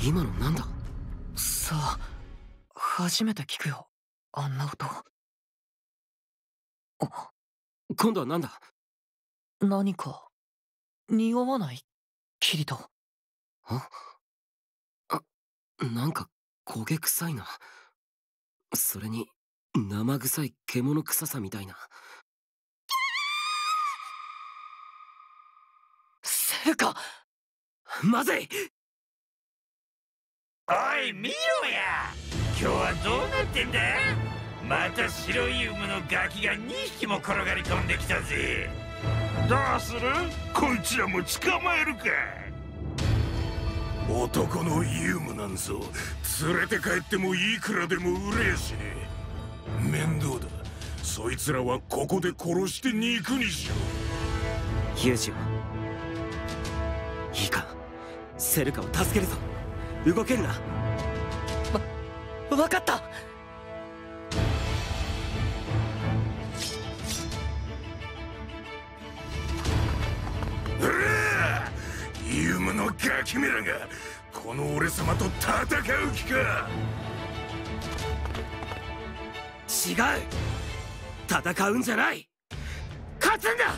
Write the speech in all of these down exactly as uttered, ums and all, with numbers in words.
今のなんだ？ さあ、初めて聞くよ、あんな音。あ、 今度はなんだ？ 何か匂わない？キリト。 ああ、なんか焦げ臭いな。それに生臭い獣臭さみたいな。 セルカ。 まずい。 おい見ろや、今日はどうなってんだ。また白いウムのガキがにひきも転がり込んできたぜ。どうする？こいつらも捕まえるか。 男のユームなんぞ連れて帰ってもいくらでも売れやしねえ。面倒だ。そいつらはここで殺して肉にしよユージオ、いいか、セルカを助けるぞ。動けるな。 わ、分かった。 うらユームのガキめらがこの俺様と戦う気か。 違う、戦うんじゃない、勝つんだ。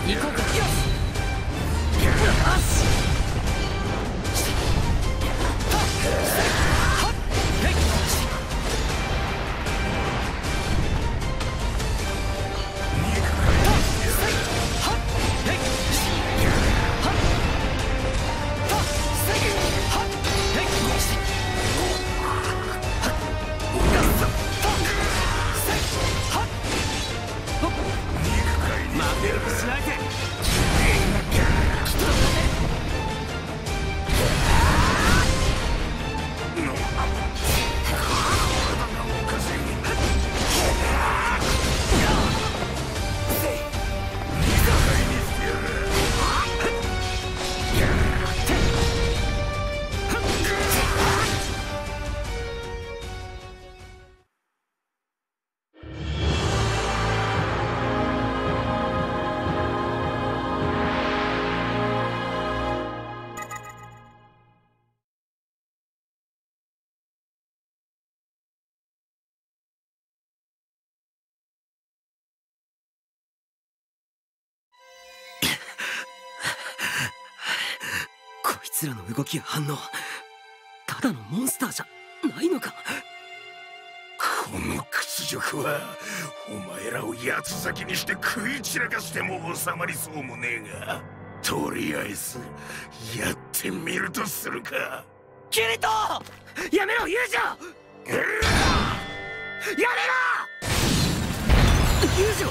行こうか。よしこいつらの動きや反応、ただのモンスターじゃないのか。 この屈辱はお前らを八つ裂きにして食い散らかしても収まりそうもねえが、とりあえずやってみるとするか。 キリト、やめろユージョ、やめろユージョ。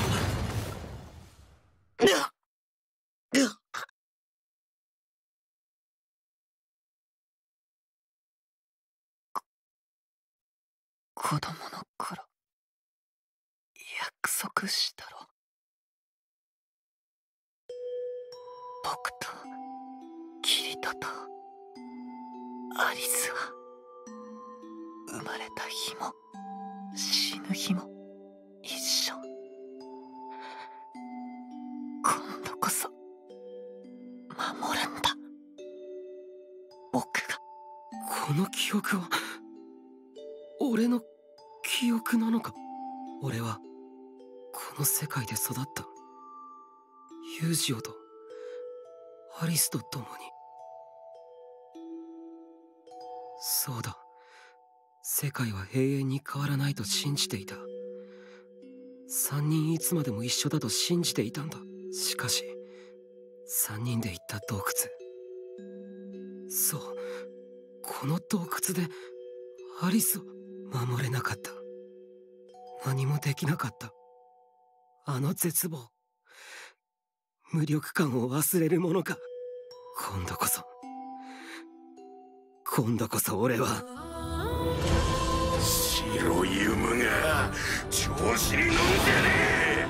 子供の頃約束したろ。僕とキリトとアリスは生まれた日も死ぬ日も一緒。今度こそ守るんだ、僕が。 この記憶は俺の記憶なのか。俺はこの世界で育ったユージオとアリスと共に。そうだ、世界は永遠に変わらないと信じていた。三人いつまでも一緒だと信じていたんだ。しかし三人で行った洞窟、そう、この洞窟でアリスを守れなかった。何もできなかった。あの絶望、無力感を忘れるものか。今度こそ今度こそ俺は白い夢が調子に乗んじゃねえ。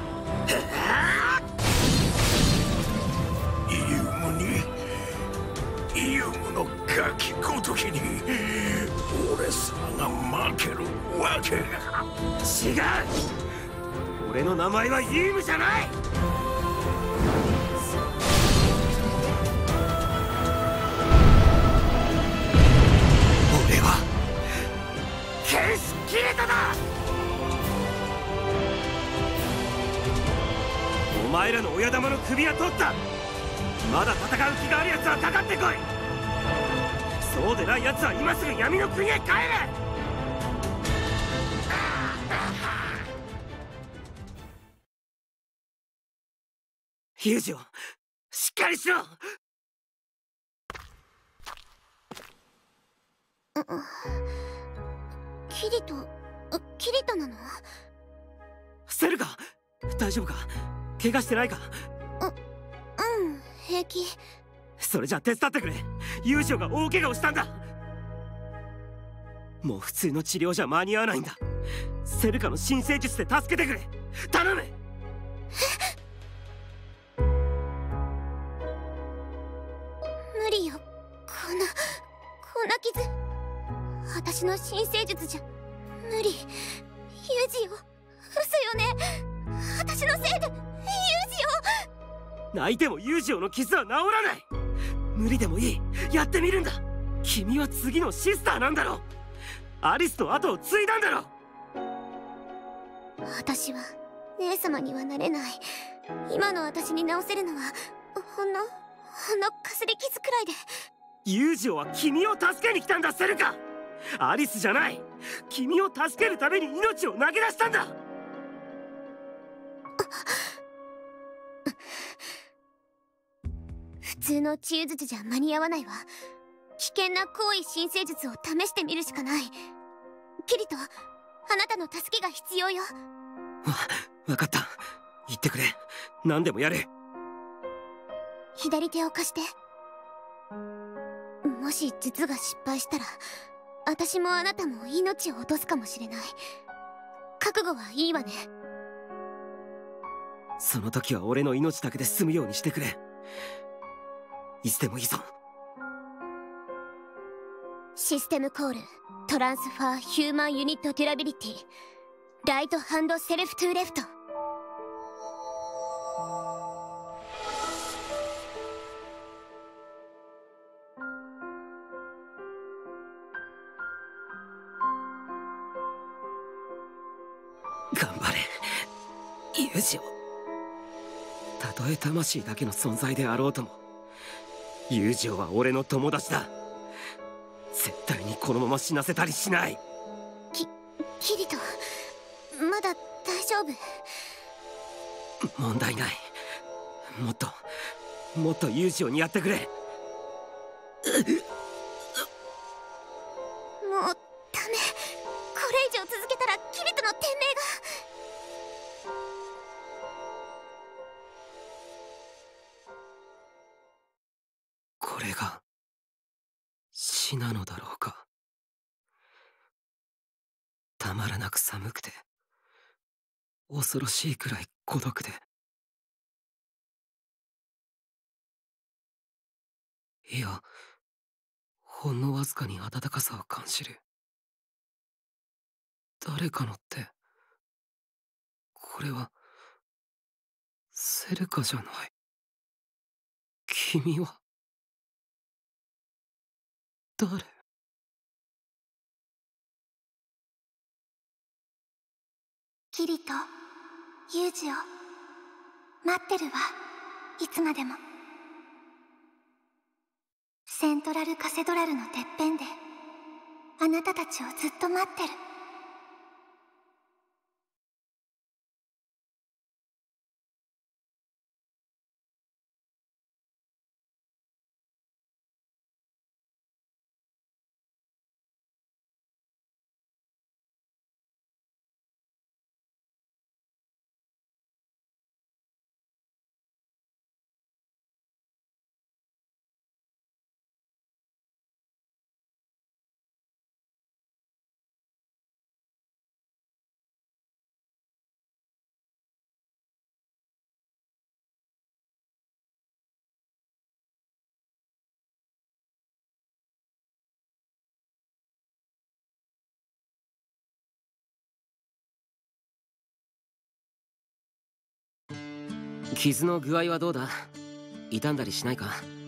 ユムにユムのガキごときに俺様が負けるわけが。 違う、俺の名前はユームじゃない。俺は剣士キリトだ。お前らの親玉の首は取った。まだ戦う気がある奴はかかってこい。そうでない奴は今すぐ闇の国へ帰れ。ユージオ、しっかりしろ。 キリト、キリトなの？ セルカ、大丈夫か？怪我してないか？ う、うん、平気。 それじゃ手伝ってくれ。ユージオが大怪我をしたんだ。もう普通の治療じゃ間に合わないんだ。セルカの新生術で助けてくれ。頼む。 無理よ、こんなこんな傷。私の新生術じゃ無理。ユージオ、嘘よね。私のせいでユージオ。泣いてもユージオの傷は治らない。無理でもいい、やってみるんだ。君は次のシスターなんだろう。アリスの後を継いだんだろう。 私は姉様にはなれない。 今の私に直せるのはほんのほんのかすり傷くらいで。 ユージオは君を助けに来たんだ、セルカ。アリスじゃない。君を助けるために命を投げ出したんだ。 普通の治癒術じゃ間に合わないわ。危険な行為申請術を試してみるしかない。キリト、あなたの助けが必要よ。わ、 分かった。言ってくれ。何でもやる。 左手を貸して。もし術が失敗したら私もあなたも命を落とすかもしれない。覚悟はいいわね。 その時は俺の命だけで済むようにしてくれ。いつでもいいぞ。 システムコールトランスファーヒューマンユニットデュラビリティライトハンドセルフトゥーレフト。 頑張れユージオ。たとえ魂だけの存在であろうともユージオは俺の友達だ。絶対にこのまま死なせたりしない。 きキリト、まだ大丈夫？ 問題ない。もっともっとユージオにやってくれ。もうダメ。これ以上続けたらキリトの天命が。 これが死なのだろうか。たまらなく寒くて恐ろしいくらい孤独で、いやほんのわずかに温かさを感じる。誰かのって、これはセルカじゃない。君は誰？ キリト、ユージオ、待ってるわ。いつまでも。セントラルカセドラルのてっぺんであなたたちをずっと待ってる。 傷の具合はどうだ？傷んだりしないか？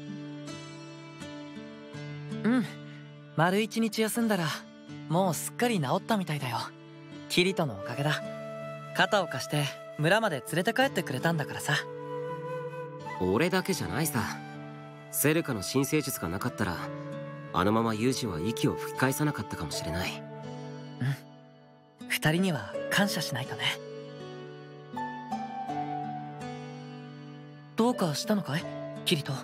うん、丸一日休んだらもうすっかり治ったみたいだよ。キリトのおかげだ。肩を貸して村まで連れて帰ってくれたんだからさ。 俺だけじゃないさ。セルカの新生術がなかったらあのままユージは息を吹き返さなかったかもしれない。 うん、二人には感謝しないとね。どうかしたのかいキリト？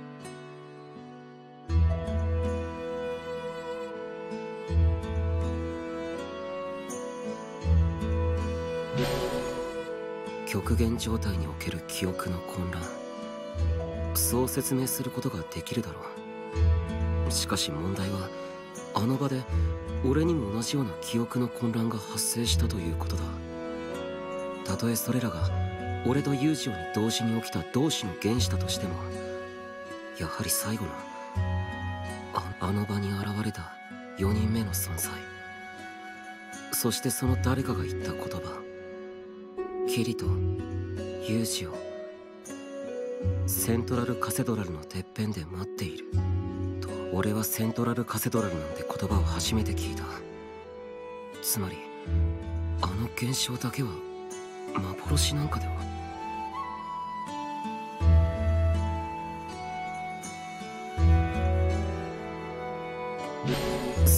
極限状態における記憶の混乱、そう説明することができるだろう。しかし問題はあの場で俺にも同じような記憶の混乱が発生したということだ。たとえそれらが俺とユージオに同時に起きた同種の原子だとしても、やはり最後の あ, あの場に現れたよにんめの存在、そしてその誰かが言った言葉、キリト、ユージオ、セントラルカセドラルのてっぺんで待っていると。俺はセントラルカセドラルなんて言葉を初めて聞いた。つまりあの現象だけは幻なんかでは。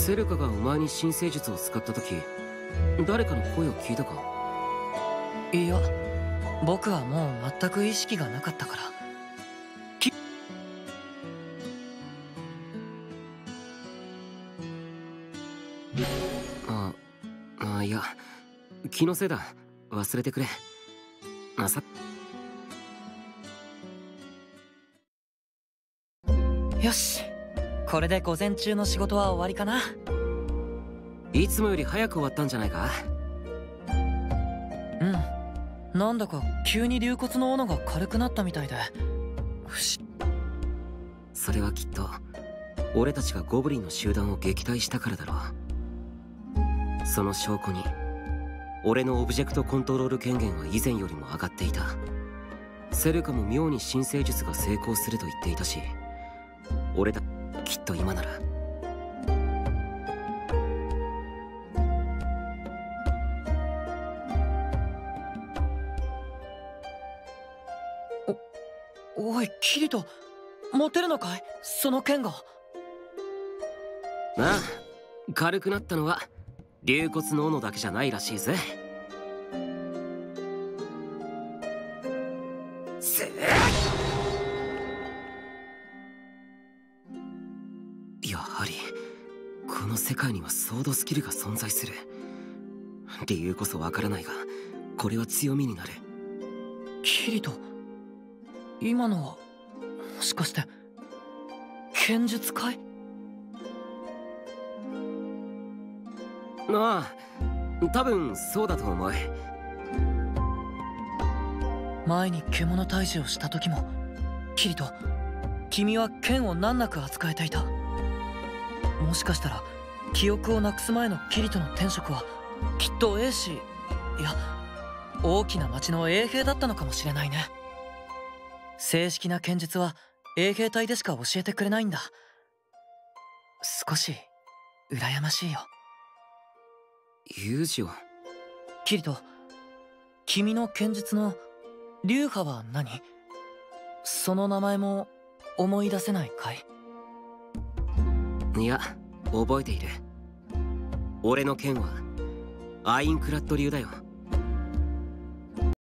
セルカがお前に新生術を使った時、誰かの声を聞いたか？ いや、僕はもう全く意識がなかったから。きああ、いや、気のせいだ。忘れてくれ。あさよし、これで午前中の仕事は終わりかな。 いつもより早く終わったんじゃないか？ うん、なんだか急に龍骨の斧が軽くなったみたいで不思議。 それはきっと俺たちがゴブリンの集団を撃退したからだろう。その証拠に俺のオブジェクトコントロール権限は以前よりも上がっていた。セルカも妙に新生術が成功すると言っていたし、俺だきっと今なら。 おおいキリト、持てるのかいその剣が。 ああ、軽くなったのは龍骨の斧だけじゃないらしいぜ。やはりこの世界にはソードスキルが存在する。理由こそわからないが、これは強みになる。 キリト、今のはもしかして剣術かい？ ああ、多分そうだと思う。 前に獣退治をした時もキリト、君は剣を難なく扱えていた。もしかしたら記憶をなくす前のキリトの天職はきっと英士、いや大きな町の衛兵だったのかもしれないね。正式な剣術は衛兵隊でしか教えてくれないんだ。少し羨ましいよ。 ユージを。 キリト、君の剣術の流派は何？その名前も思い出せないかい？ いや、覚えている。俺の剣はアインクラッド流だよ。